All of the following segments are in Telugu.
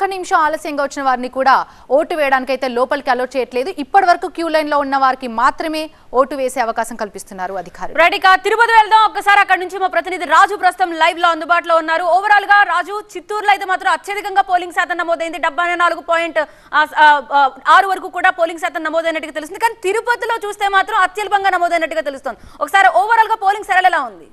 ఒక్క నిమిషం ఆలస్యంగా వచ్చిన వారిని కూడా ఓటు వేయడానికి అయితే లోపలికి అలో చేయట్లేదు. ఇప్పటివరకు క్యూ లైన్ లో ఉన్న వారికి మాత్రమే ఓటు వేసే అవకాశం కల్పిస్తున్నారు అధికారులు. రైట్, తిరుపతి వెళ్దాం. ఒక్కసారి అక్కడ నుంచి మా ప్రతినిధి రాజు ప్రస్తుతం లైవ్ లో అందుబాటులో ఉన్నారు. ఓవరాల్ గా రాజు, చిత్తూరులో అయితే మాత్రం అత్యధికంగా పోలింగ్ శాతం నమోదైంది. 74.6 వరకు కూడా పోలింగ్ శాతం నమోదైనట్టుగా తెలుస్తుంది. కానీ తిరుపతిలో చూస్తే మాత్రం అత్యల్పంగా నమోదైనట్టుగా తెలుస్తుంది. ఒకసారి ఓవరాల్ గా పోలింగ్ సరళ ఎలా ఉంది?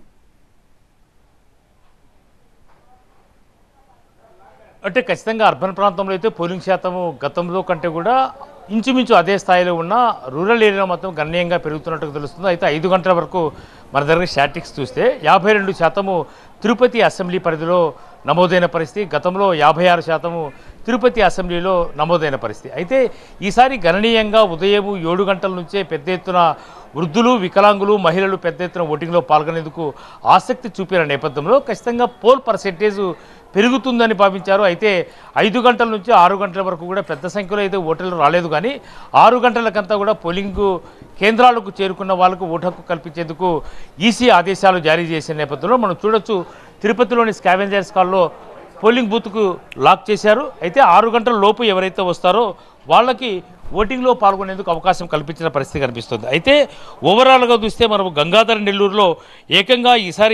అంటే ఖచ్చితంగా అర్బన్ ప్రాంతంలో అయితే పోలింగ్ శాతము గతంలో కంటే కూడా ఇంచుమించు అదే స్థాయిలో ఉన్న రూరల్ ఏరియా మొత్తం గణనీయంగా పెరుగుతున్నట్టుగా తెలుస్తుంది. అయితే 5 గంటల వరకు మన దగ్గర స్టాటిక్స్ చూస్తే 52% తిరుపతి అసెంబ్లీ పరిధిలో నమోదైన పరిస్థితి. గతంలో 56% తిరుపతి అసెంబ్లీలో నమోదైన పరిస్థితి. అయితే ఈసారి గణనీయంగా ఉదయం 7 గంటల నుంచే పెద్ద ఎత్తున వృద్ధులు, వికలాంగులు, మహిళలు పెద్ద ఎత్తున ఓటింగ్లో పాల్గొనేందుకు ఆసక్తి చూపిన నేపథ్యంలో ఖచ్చితంగా పోల్ పర్సెంటేజ్ పెరుగుతుందని భావించారు. అయితే 5 గంటల నుంచి 6 గంటల వరకు కూడా పెద్ద సంఖ్యలో అయితే ఓటర్లు రాలేదు. కానీ 6 గంటలకంతా కూడా పోలింగ్ కేంద్రాలకు చేరుకున్న వాళ్ళకు ఓటు హక్కు కల్పించేందుకు ఈసీ ఆదేశాలు జారీ చేసిన నేపథ్యంలో మనం చూడొచ్చు, తిరుపతిలోని స్కావెంజర్స్ కాల్లో పోలింగ్ బూత్కు లాక్ చేశారు. అయితే 6 గంటల లోపు ఎవరైతే వస్తారో వాళ్ళకి ఓటింగ్లో పాల్గొనేందుకు అవకాశం కల్పించిన పరిస్థితి కనిపిస్తుంది. అయితే ఓవరాల్గా చూస్తే మనం గంగాధర నెల్లూరులో ఏకంగా ఈసారి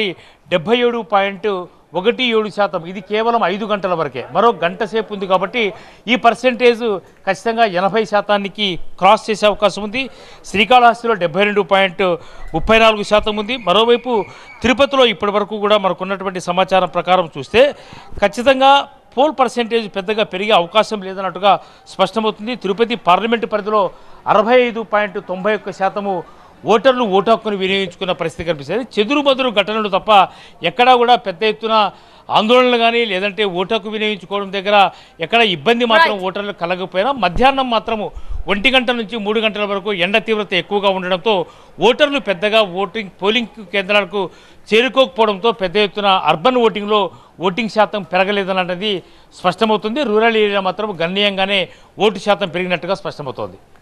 77.17%. ఇది కేవలం 5 గంటల వరకే, మరో గంట సేపు ఉంది కాబట్టి ఈ పర్సెంటేజ్ ఖచ్చితంగా 80%కి క్రాస్ చేసే అవకాశం ఉంది. శ్రీకాళహస్తిలో 72.34% ఉంది. మరోవైపు తిరుపతిలో ఇప్పటి వరకు కూడా మనకున్నటువంటి సమాచారం ప్రకారం చూస్తే ఖచ్చితంగా పోల్ పర్సెంటేజ్ పెద్దగా పెరిగే అవకాశం లేదన్నట్టుగా స్పష్టమవుతుంది. తిరుపతి పార్లమెంటు పరిధిలో 65.91% ఓటర్లు ఓటు హక్కును వినియోగించుకున్న పరిస్థితి కనిపిస్తుంది. చెదురుమదురు ఘటనలు తప్ప ఎక్కడా కూడా పెద్ద ఎత్తున ఆందోళనలు కానీ లేదంటే ఓటు హక్కు వినియోగించుకోవడం దగ్గర ఎక్కడ ఇబ్బంది మాత్రం ఓటర్లు కలగకపోయినా మధ్యాహ్నం మాత్రము 1 గంట నుంచి 3 గంటల వరకు ఎండ తీవ్రత ఎక్కువగా ఉండడంతో ఓటర్లు పెద్దగా పోలింగ్ కేంద్రాలకు చేరుకోకపోవడంతో పెద్ద ఎత్తున అర్బన్ ఓటింగ్లో ఓటింగ్ శాతం పెరగలేదన్నది స్పష్టమవుతుంది. రూరల్ ఏరియా మాత్రం గణనీయంగానే ఓటు శాతం పెరిగినట్టుగా స్పష్టమవుతోంది.